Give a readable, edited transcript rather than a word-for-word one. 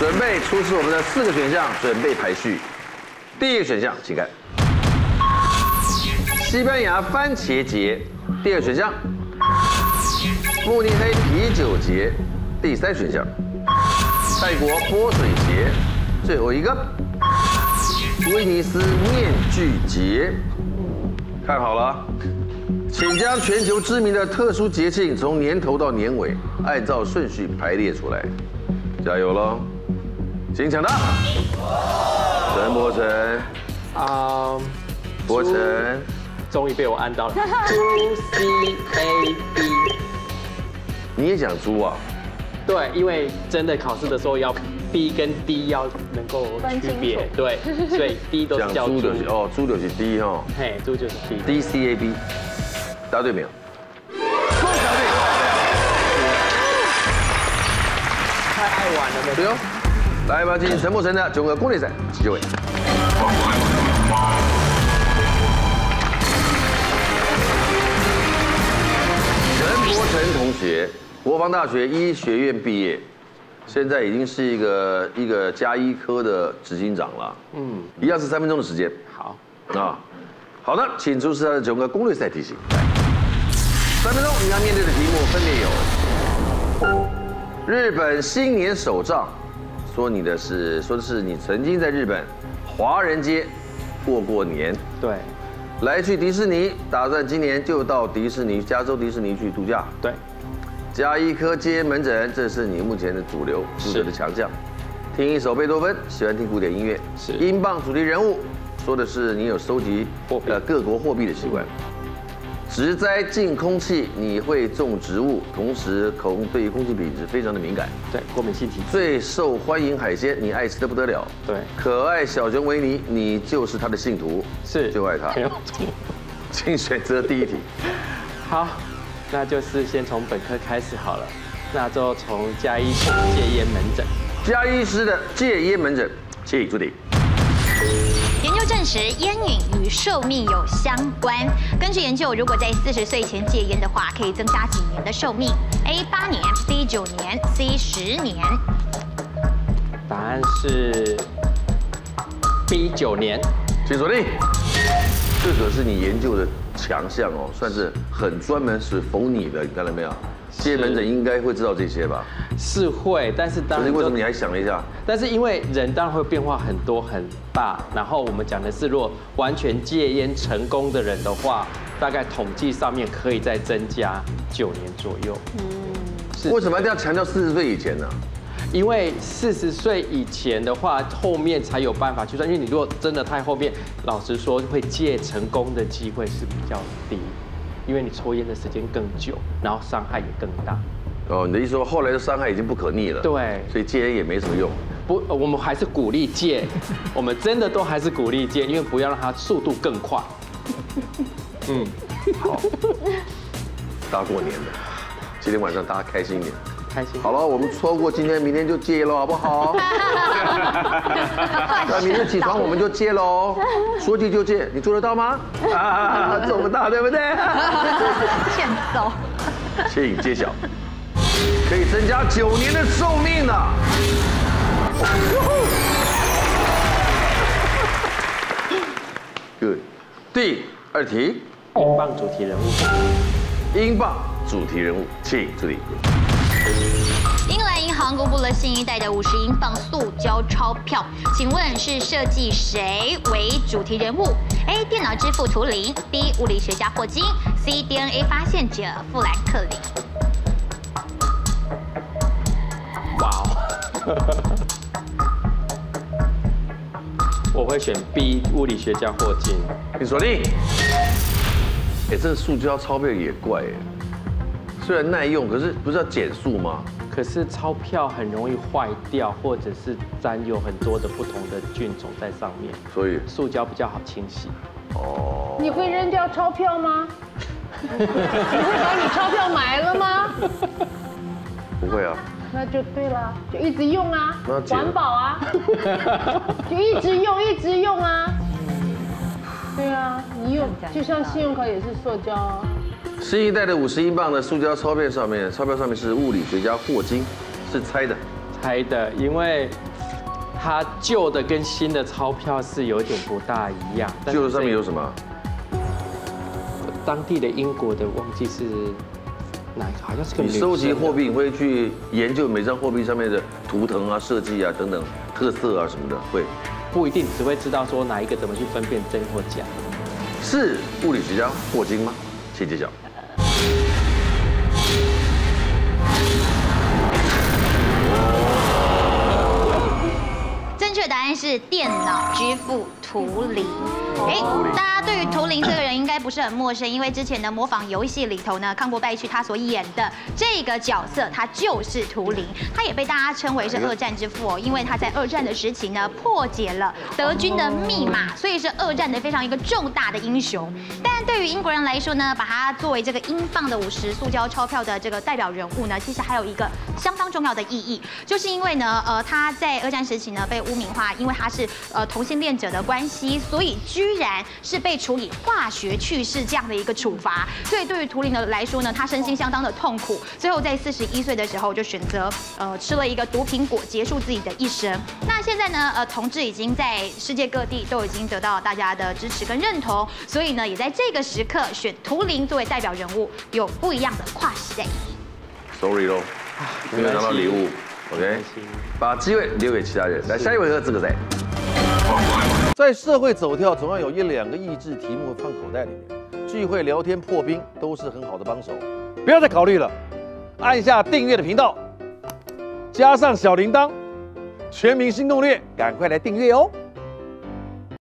准备出示我们的4个选项，准备排序。第一个选项，请看。西班牙番茄节，第二选项；慕尼黑啤酒节，第三选项；泰国泼水节，最后一个；威尼斯面具节。看好了，请将全球知名的特殊节庆从年头到年尾按照顺序排列出来，加油喽！请抢答。陈柏成，柏成。 终于被我按到了。猪 C A B， 你也讲猪啊？ 对，因为真的考试的时候要 B 跟 D 要能够区别，对，所以 D 都是叫猪。 哦，猪就是 D 哈。 嘿，猪就是 D。 D C A B， 答对没有？太爱玩了， 对哦。来吧，进行陈柏成的9个攻略赛机会。陈柏成同学，国防大学医学院毕业，现在已经是一个家医科的执行长了。一样是3分钟的时间。 好啊，好的，请出示他的9个攻略赛题型。3分钟，你要面对的题目分别有：日本新年首仗，说的是你曾经在日本华人街过年。 对。 来去迪士尼，打算今年就到加州迪士尼去度假。 对， 加医科接门诊，这是你目前的主流负责的强项。听一首贝多芬，喜欢听古典音乐。 是。 英镑主题人物，说的是你有收集各国货币的习惯。植栽进空气，你会种植物，同时对于空气品质非常的敏感。 对，过敏性体质。 最受欢迎海鲜，你爱吃的不得了。 对。 可爱小熊维尼，你就是他的信徒。 是。 就爱他。 没有错。 请选择第一题。 好，那就是先从本科开始好了。那就从加医师戒烟门诊。 加医师的戒烟门诊，请出题。 研究证实，烟瘾与寿命有相关。根据研究，如果在40岁前戒烟的话，可以增加几年的寿命 ？A 8年 ，B 9年 ，C 10年。 答案是 B 9年。 请锁定。这可是你研究的强项哦，算是很专门是否你的，你看到没有？戒门诊应该会知道这些吧？ 是会，但是当然， 为什么你还想了一下？ 但是因为人当然会变化很多很大，然后我们讲的是，如果完全戒烟成功的人的话，大概统计上面可以再增加9年左右。 为什么一定要强调40岁以前呢？ 因为40岁以前的话，后面才有办法去算。因为你如果真的太后面，老实说，会戒成功的机会是比较低，因为你抽烟的时间更久，然后伤害也更大。 哦，你的意思说后来的伤害已经不可逆了？对，所以戒烟也没什么用。 不，我们还是鼓励戒，我们真的都还是鼓励戒，因为不要让它速度更快。 好，大过年的，今天晚上大家开心一点。 开心。 好了，我们错过今天，明天就戒了，好不好？那明天起床我们就戒喽，说戒就戒，你做得到吗？做不到，对不对？ 欠揍。 请揭晓，可以增加9年的寿命呢。Good， 第2题， 英镑主题人物。 英镑主题人物，请助理。 英格兰银行公布了新一代的50英镑塑胶钞票，请问是设计谁为主题人物 ？A. 电脑之父图灵 ，B. 物理学家霍金 ，C. DNA 发现者富兰克林。 哇哦！我会选 B. 物理学家霍金。 你锁定。哎，这个塑胶钞票也怪哎，虽然耐用，可是不是要减速吗？ 可是钞票很容易坏掉，或者是沾有很多的不同的菌种在上面， 所以塑胶比较好清洗。 哦，你会扔掉钞票吗？你会把你钞票埋了吗？ 不会啊。 那就对了，就一直用啊，环保啊，就一直用啊。对啊，你用就像信用卡也是塑胶啊。 新一代的50英镑的塑胶钞票上面是物理学家霍金，是猜的， 因为它旧的跟新的钞票是有点不大一样。 旧的上面有什么？ 当地的英国的忘记是哪一个，好像是个。 你收集货币，你会去研究每张货币上面的图腾啊、设计啊等等特色啊什么的，会？ 不一定，只会知道说哪一个怎么去分辨真或假。 是物理学家霍金吗？请揭晓。 正确答案是电脑之父图灵。大家对于图灵这个人应该不是很陌生，因为之前的模仿游戏里头呢，康伯拜区他所演的这个角色，他就是图灵，他也被大家称为是二战之父哦，因为他在二战的时期呢破解了德军的密码，所以是二战的非常一个重大的英雄。但对于英国人来说呢，把他作为这个英镑的50塑胶钞票的这个代表人物呢，其实还有一个相当重要的意义，就是因为呢，他在二战时期呢被污名化，因为他是同性恋者的关系，所以居然是被处以化学去世这样的一个处罚。所以对于图灵的来说呢，他身心相当的痛苦，最后在41岁的时候就选择吃了一个毒苹果，结束自己的一生。那现在呢，同志已经在世界各地都已经得到大家的支持跟认同，所以呢，也在这个时刻选图灵作为代表人物，有不一样的跨时代。 Sorry 咯，没有拿到礼物。OK， 把机会留给其他人。来，下一回合资格赛。在社会走跳，总要有1-2个益智题目放口袋里面。聚会、聊天、破冰都是很好的帮手。不要再考虑了，按下订阅的频道，加上小铃铛，全民新攻略，赶快来订阅哦。